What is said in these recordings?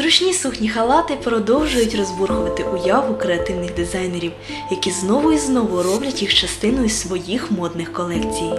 Зручні сукні-халати продовжують розбурхувати уяву креативних дизайнерів, які знову і знову роблять їх частиною своїх модних колекцій.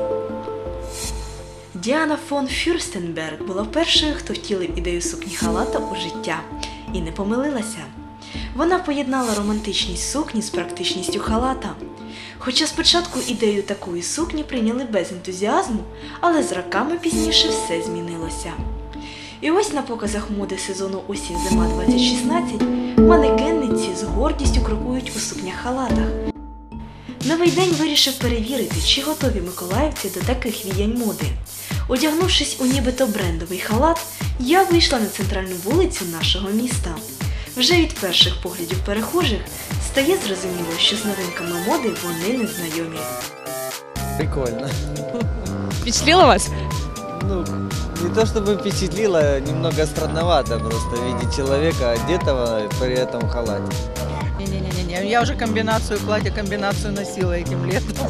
Діана фон Фюрстенберг була першою, хто втілив ідею сукні-халата у життя. І не помилилася. Вона поєднала романтичність сукні з практичністю халата. Хоча спочатку ідею такої сукні прийняли без ентузіазму, але з роками пізніше все змінилося. І ось на показах моди сезону осінь-зима 2016 манекенниці з гордістю крокують у сукнях-халатах. Новий день вирішив перевірити, чи готові миколаївці до таких віянь моди. Одягнувшись у нібито брендовий халат, я вийшла на центральну вулицю нашого міста. Вже від перших поглядів перехожих стає зрозуміло, що з новинками моди вони не знайомі. Прикольно. Впечатлило вас? Ну, не то чтобы впечатлило, немного странновато просто видеть человека, одетого при этом халате. Не-не-не, я уже комбинацию платья, комбинацию носила этим летом.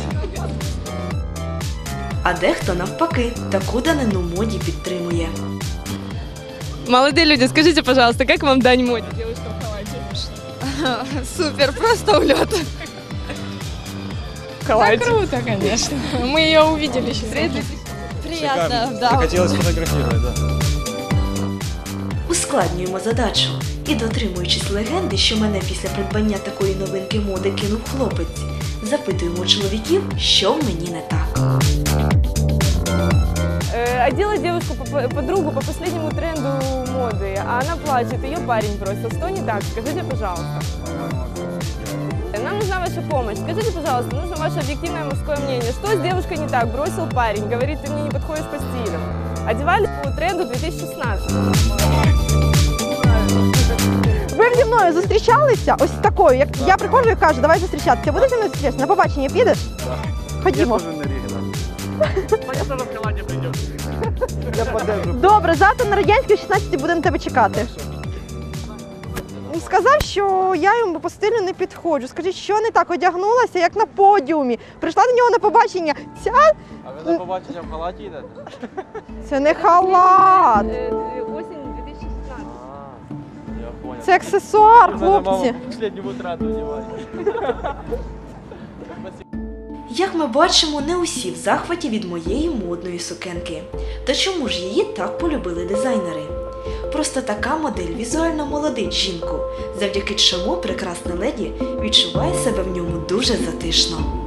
А дехто навпаки, таку данину моді підтримує. Молодые люди, скажите, пожалуйста, как вам дань моде, девушка в халате? Супер, просто улет. Да, Круто, конечно. Мы ее увидели сейчас. Приятно, да. Захотелось фотографировать, да. Ускладнюємо задачу. І дотримуючись легенди, що мене після придбання такої новинки моди кинув хлопець, запитуємо чоловіків, що в мені не так. Одела девушку, подругу по последнему тренду моды, а она плачет, ее парень бросил. Что не так? Скажите, пожалуйста. Нам нужна ваша помощь. Скажите, пожалуйста, нужно ваше объективное мужское мнение. Что с девушкой не так? Бросил парень, говорит, ты мне не подходишь по стилю. Одевали по тренду 2016. Ви зі мною зустрічалися ось такою, як я приходжу і кажу, давай зустрічатися. Будеш зі мною зустрічатися? На побачення підеш? Ходімо. Добре, завтра на Радянській 16 будемо тебе чекати. Сказав, що я йому по стилю не підходжу. Скажіть, що не так? Одягнулася, як на подіумі. Прийшла до нього на побачення. А ви на побачення в халаті йдете? Це не халат. Осень 2016. Я понял. Це аксесуар, хлопці. Последнему тренду одеваете. Як ми бачимо, не усі в захваті від моєї модної сукенки. Та чому ж її так полюбили дизайнери? Просто така модель візуально молодить жінку, завдяки чому прекрасна леді відчуває себе в ньому дуже затишно.